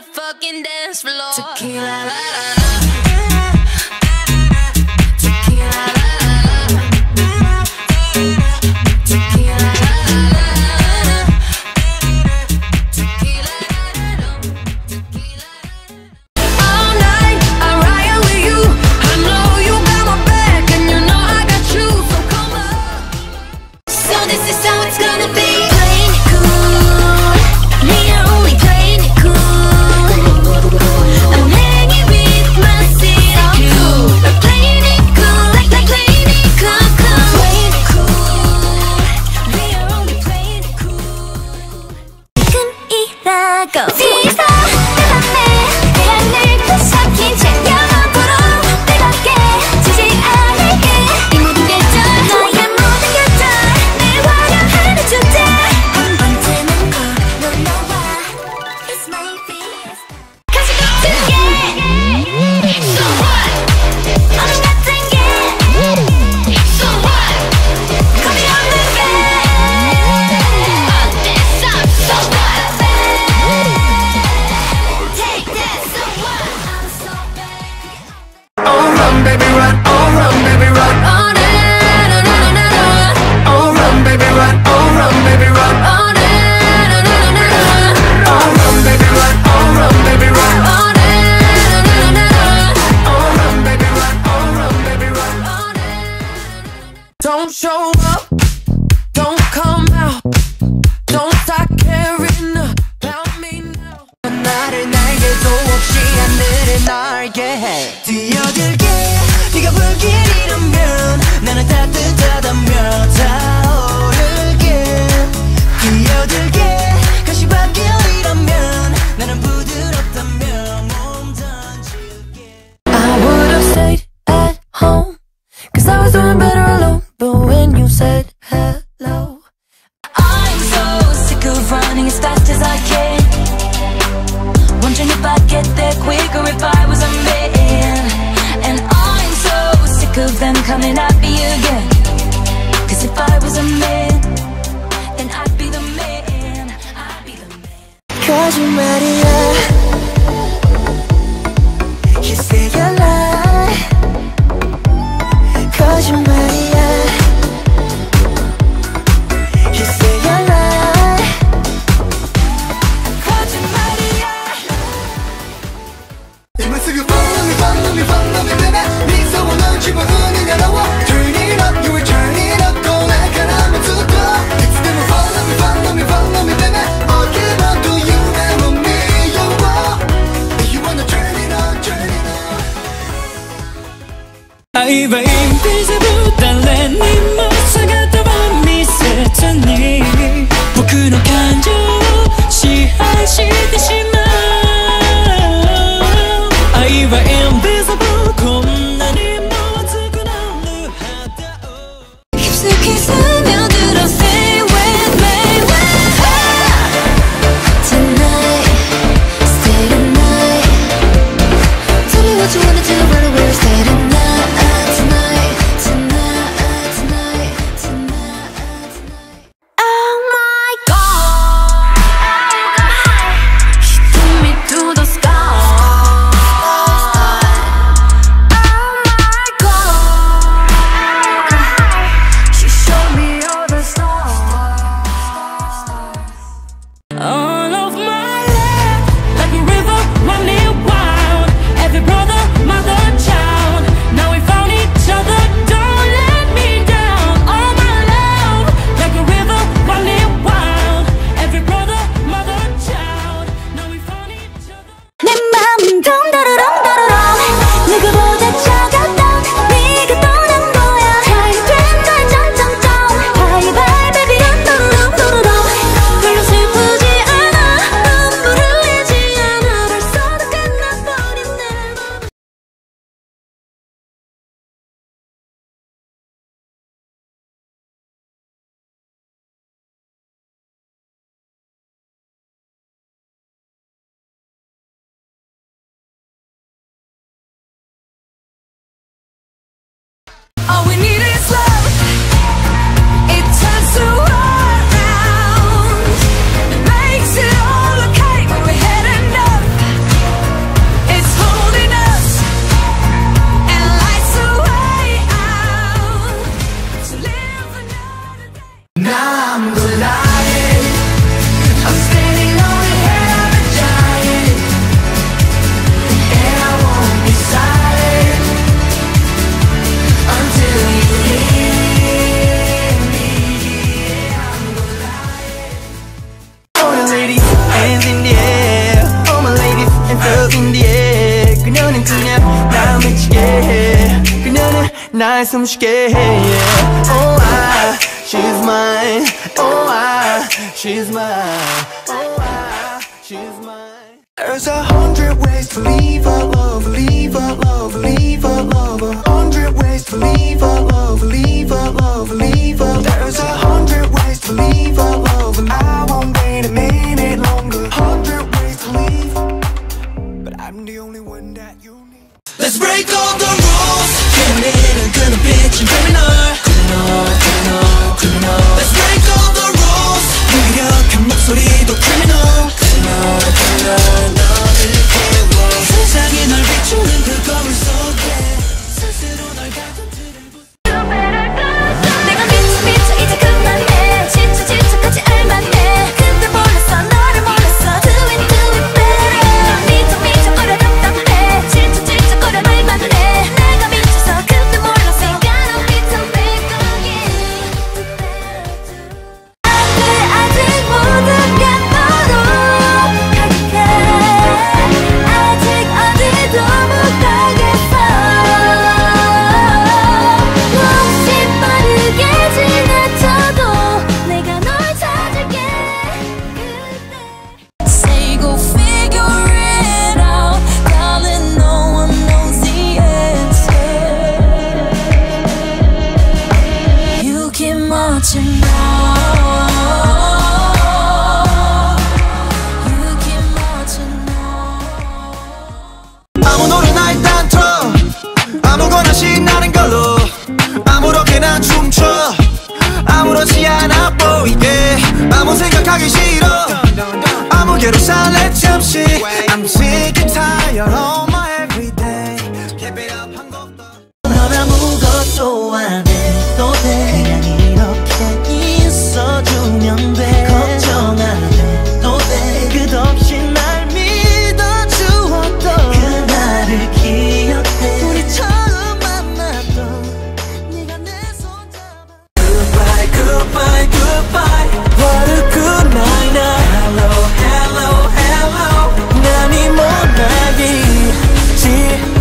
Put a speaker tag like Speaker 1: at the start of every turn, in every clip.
Speaker 1: fucking dance floor.
Speaker 2: Tequila, la, la, la.
Speaker 3: Don't show up, don't come out, don't start caring about me now. 나를 날개도 없이 하늘을 날게 해. 뛰어들게 네가 불길이라면 나는 따뜻하다며 타오르게. 뛰어들게 가시밭길이라면 나는 부드럽다며 몸 던질게. I would have stayed at home, 'cause I was doing better alone. But when you said hello,
Speaker 2: I'm so sick of running as fast as I can, wondering if I'd get there quicker if I was a man. And I'm so sick of them coming at me again, 'cause if I was a man, then I'd be the man, I'd be the man.
Speaker 3: 거짓말이야, you say you lie. 거짓말이야,
Speaker 4: I was invisible 誰にも姿を見せずに僕の感情を支配してしまう。I was invisible こんなにも熱くなる肌を
Speaker 2: 깊숙이 스며들어 stay with me tonight, stay tonight. Tell me what you wanna do, run away, stay tonight.
Speaker 3: Cause in the end 그녀는 그냥 날 미치게 해 그녀는 날 숨쉬게 해 Oh I, she's mine Oh I, she's mine Oh I, she's mine There's 100 ways to leave a lover, leave a lover, leave a lover 100 ways to leave a lover, leave a lover, leave a There's 100 ways to leave a lover I won't wait a minute longer 100 ways to leave But I'm the only one that you need Let's break all the rules criminal, 그는 bitch criminal criminal, criminal Let's break all the rules 무기력한 목소리도 criminal criminal, criminal 너를 깨워 세상이 널 비추는 그 거울 속에 스스로 널 가둔들을
Speaker 2: 내가 미쳐 이제 그만해 지쳐 같이 알만해 근데 몰랐어 너를 몰랐어 Do it better 미쳐 거려 답답해 지쳐 거려 말만 해 내가 미쳐서 근데 몰랐어 Gotta be some big 안돼 아직 모든 게 너로 가득해 아직 어디도 못 가겠어 혹시 빠르게 지나쳐도 내가 널 찾을게 그때 Say go figure it out Darling no one knows the answer You keep marching on You keep marching on
Speaker 3: 아무 노래나 일단 틀어 아무거나 신나는 걸로 아무렇게나 춤춰 아무렇지 않아 보이게 아무 생각하기 싫어 아무개로 살래 잠시 I'm sick and tired of my everyday Keep it up 한 곡 더 넌 아무것도 안 해도 돼 그냥 이렇게 있어주면 돼 걱정 안 해도 돼 끝없이 날 믿어주었던 그날을 기억해 우리 처음 만났던 네가 내 손 잡아 Goodbye, goodbye, goodbye What a good night now Hello, hello, hello 남이 못나기지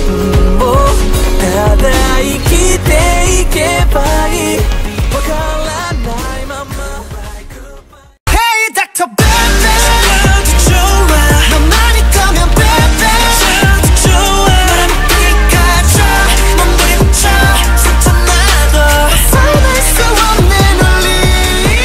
Speaker 3: 바다이 기대이게 바이 버갈라 나의 맘마 Hey Dr. Baby 아주 좋아 너만 있다면 baby 아주 좋아 너랑 끝까지 몸부림 쳐 상처나도 설날 수 없는 원리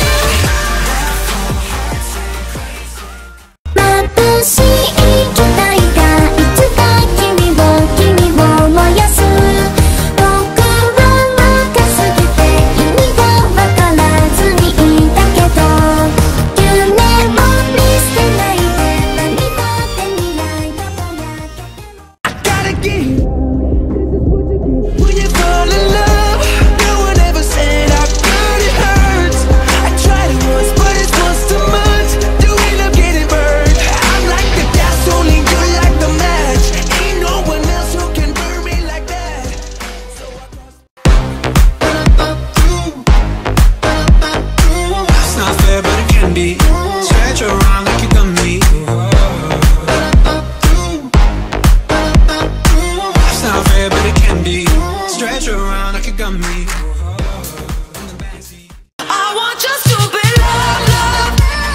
Speaker 2: 眩しい期待がいつか君を燃やす僕は若すぎて意味がわからずにいたけど夢を見捨てないで何だって未来がぼやけても
Speaker 3: I gotta get When you fall in love No one ever said how good it hurts I tried it once but it's once too much You end up getting burned I'm like the gas only you like the match Ain't no one else who can burn me like that So It's not fair but it can be Stretch around like you got me It's not fair but it can be Stretch around like you got me I want your stupid love, love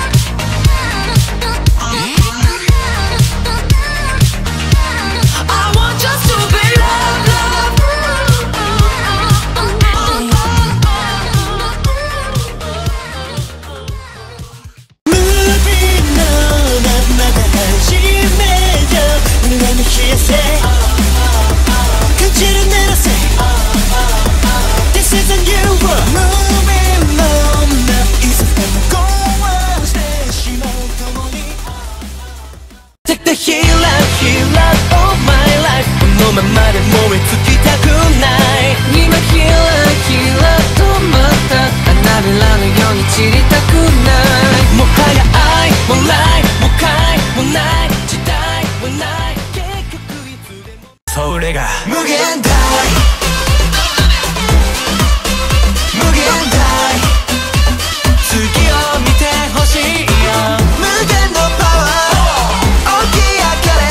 Speaker 3: I want your stupid love, love Moving on 앞마다 한심해져 눈을 취했어 근질은 내렸어 This isn't you Moving on 나 이제 go on stage 못하보니 Take the healer of my life 너만 말해 몸에 두기 다 good night 네가 healer 또 맞다 나를 나는 영이 지리다 good night 뭐하야 I won't lie 뭐하이 won't lie 지다이 won't lie 깨끗하게 두대 서울에가 무게한 die 무게한 die 쓰기어 밑에 허시여 무게한 no power 어기야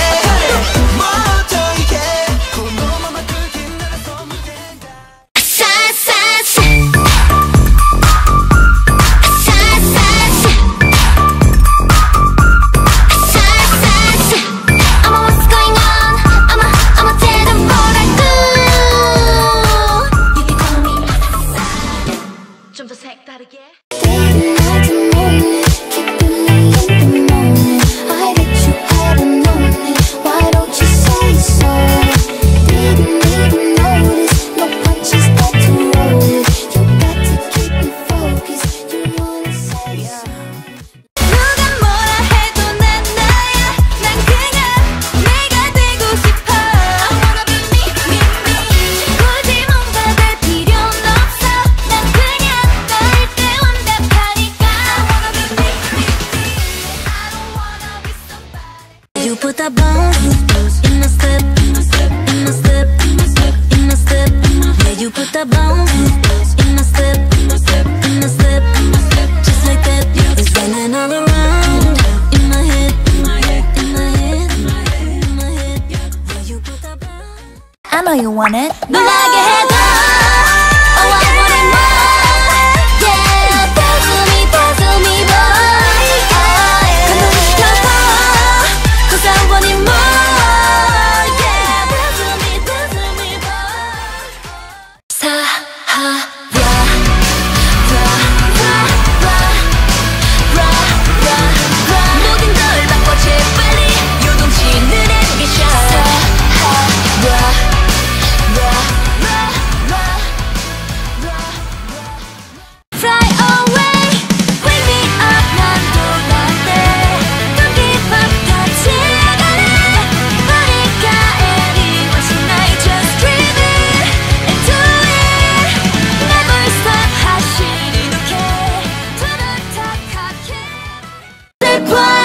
Speaker 2: put a bounce in my step, in my step, in my step, in my step. Yeah, you put a bounce in my step, in my step, in my step, just like that. It's spinning all around in my head, in my head, in my head, in my head, in my head. Yeah, you put a bounce. I know you want it. 놀라게 해줘. Oh, I want it more. Yeah, dazzle me, boy. 감동을 시켜봐. 'Cause I want it more. Yeah, dazzle me, boy. 모든 걸 바꿔줘 빨리 요동치는 애기셔. Fly away, wake me up, 난 놀란대. Don't give up, 같이 가래. 우리가 anyone tonight, just dream it and do it. Never stop, 하시는 okay. To the top, cocky.